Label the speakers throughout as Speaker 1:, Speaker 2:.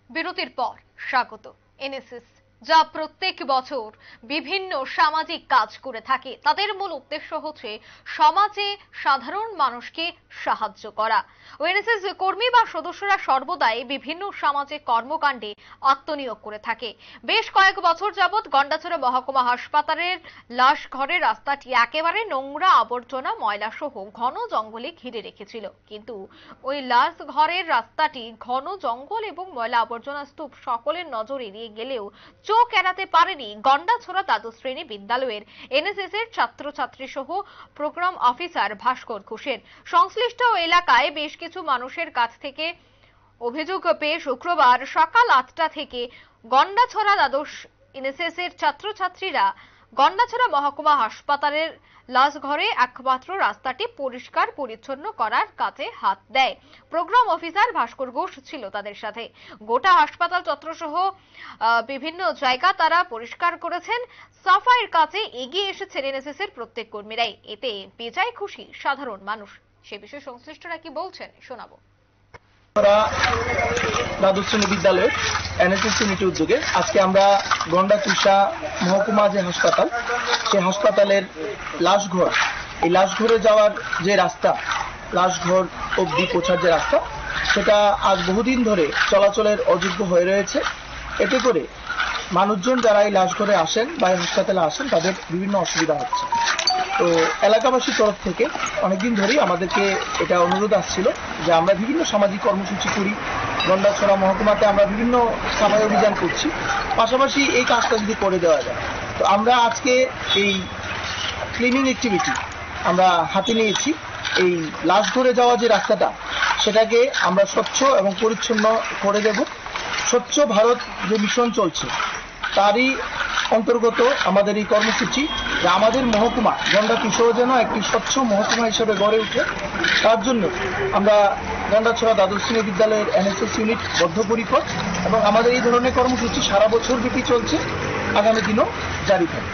Speaker 1: বিরতির পর স্বাগত। এনএসএস যা প্রত্যেক বছর বিভিন্ন সামাজিক কাজ করে থাকে, তাদের মূল উদ্দেশ্য হচ্ছে সমাজে সাধারণ মানুষকে সাহায্য করা। এনএসএস কর্মী বা সদস্যরা সর্বদাই বিভিন্ন সামাজিক কর্মকাণ্ডে আত্মনিয়োগ করে থাকে। বেশ কয়েক বছর যাবৎ গন্ডাছড়া মহকুমা হাসপাতালের লাশ ঘরের রাস্তাটি একেবারে নোংরা, আবর্জনা, ময়লা সহ ঘন জঙ্গলে ঘিরে রেখেছিল। কিন্তু ওই লাশ ঘরের রাস্তাটি ঘন জঙ্গল এবং ময়লা আবর্জনা স্তূপ সকলের নজর এড়িয়ে গেলেও চোখ এড়াতে পারেনি গন্ডাছড়া দ্বাদশ শ্রেণী বিদ্যালয়ের এনএসএস এর ছাত্রছাত্রী সহ প্রোগ্রাম অফিসার ভাস্কর ঘোষের। সংশ্লিষ্ট এলাকায় বেশ কিছু মানুষের কাছ থেকে অভিযোগ পেয়ে শুক্রবার সকাল 8টা থেকে গন্ডাছড়া দ্বাদশ এনএসএস এর ছাত্রছাত্রীরা গন্ডাছড়া মহকুমা হাসপাতালের লাশ ঘরে একমাত্র রাস্তাটি পরিষ্কার পরিচ্ছন্ন করার কাজে হাত দেয়। প্রোগ্রাম অফিসার ভাস্কর ঘোষ ছিল তাদের সাথে। গোটা হাসপাতাল চত্বর সহ বিভিন্ন জায়গা তারা পরিষ্কার করেছেন। সাফাইয়ের কাজে এগিয়ে এসেছেন এনএসএস এর প্রত্যেক কর্মীরাই। এতে বেজায় খুশি সাধারণ মানুষ। সে বিষয়ে সংশ্লিষ্টরা কি বলছেন শোনাবো।
Speaker 2: দ্বাদশ শ্রেণী বিদ্যালয়ের এনএসএস ইউনিটের উদ্যোগে আজকে আমরা গন্ডাছড়া মহকুমা যে হাসপাতাল, সেই হাসপাতালের লাশঘর, এই লাশঘরে যাওয়ার যে রাস্তা, লাশঘর অবধি পৌঁছার যে রাস্তা, সেটা আজ বহুদিন ধরে চলাচলের অযোগ্য হয়ে রয়েছে। এতে করে মানুষজন যারা এই লাশঘরে আসেন বা এই হাসপাতালে আসেন তাদের বিভিন্ন অসুবিধা হচ্ছে। তো এলাকাবাসীর তরফ থেকে অনেকদিন ধরেই আমাদেরকে এটা অনুরোধ আসছিল যে আমরা বিভিন্ন সামাজিক কর্মসূচি করি, গন্ডাছড়া মহকুমাতে আমরা বিভিন্ন সাফাই অভিযান করছি, পাশাপাশি এই কাজটা যদি করে দেওয়া যায়। তো আমরা আজকে এই ক্লিনিং অ্যাক্টিভিটি আমরা হাতে নিয়েছি। এই লাশ ধরে যাওয়া যে রাস্তাটা, সেটাকে আমরা স্বচ্ছ এবং পরিচ্ছন্ন করে দেব। স্বচ্ছ ভারত যে মিশন চলছে তারই অন্তর্গত আমাদের এই কর্মসূচি, যে আমাদের মহকুমা গন্ডাছড়া যেন একটি স্বচ্ছ মহকুমা হিসেবে গড়ে ওঠে। তার জন্য আমরা গন্ডাছড়া দ্বাদশ শ্রেণী বিদ্যালয়ের এনএসএস ইউনিট বদ্ধপরিকর এবং আমাদের এই ধরনের কর্মসূচি সারা বছর ব্যাপী চলছে, আগামী দিনও জারি থাকবে।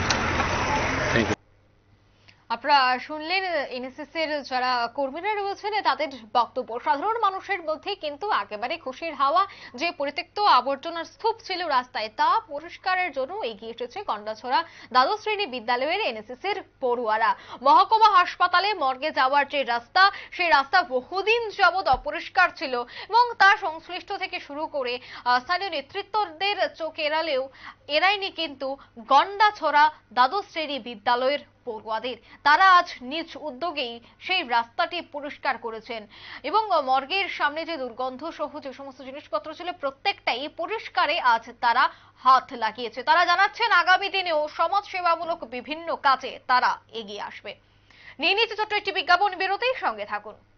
Speaker 1: আপনারা শুনলেন এনএসএস এর যারা কর্মীরা রয়েছেন তাদের বক্তব্য। সাধারণ মানুষের মধ্যে কিন্তু একেবারে খুশির হাওয়া। যে পরিত্যক্ত আবর্জনার স্তূপ ছিল রাস্তায়, তা পরিষ্কারের জন্য এগিয়ে এসেছে গন্ডাছড়া দ্বাদশ শ্রেণী বিদ্যালয়ের এনএসএস এর পড়ুয়ারা। মহকুমা হাসপাতালে মর্গে যাওয়ার যে রাস্তা, সেই রাস্তা বহুদিন যাবৎ অপরিষ্কার ছিল এবং তার সংশ্লিষ্ট থেকে শুরু করে স্থানীয় নেতৃত্বদের চোখ এড়ায়নি কিন্তু গন্ডাছড়া দ্বাদশ শ্রেণী বিদ্যালয়ের পড়ুয়াদের। তারা আজ নিজ উদ্যোগেই সেই রাস্তাটি পরিষ্কার করেছেন এবং মর্গের সামনে যে দুর্গন্ধ সহ যে সমস্ত জিনিসপত্র ছিল প্রত্যেকটাই পরিষ্কারে আজ তারা হাত লাগিয়েছে। তারা জানাচ্ছেন আগামী দিনেও সমাজ সেবামূলক বিভিন্ন কাজে তারা এগিয়ে আসবে। নিয়ে নিচ্ছে ছোট্ট একটি বিজ্ঞাপন বিরতির সঙ্গে থাকুন।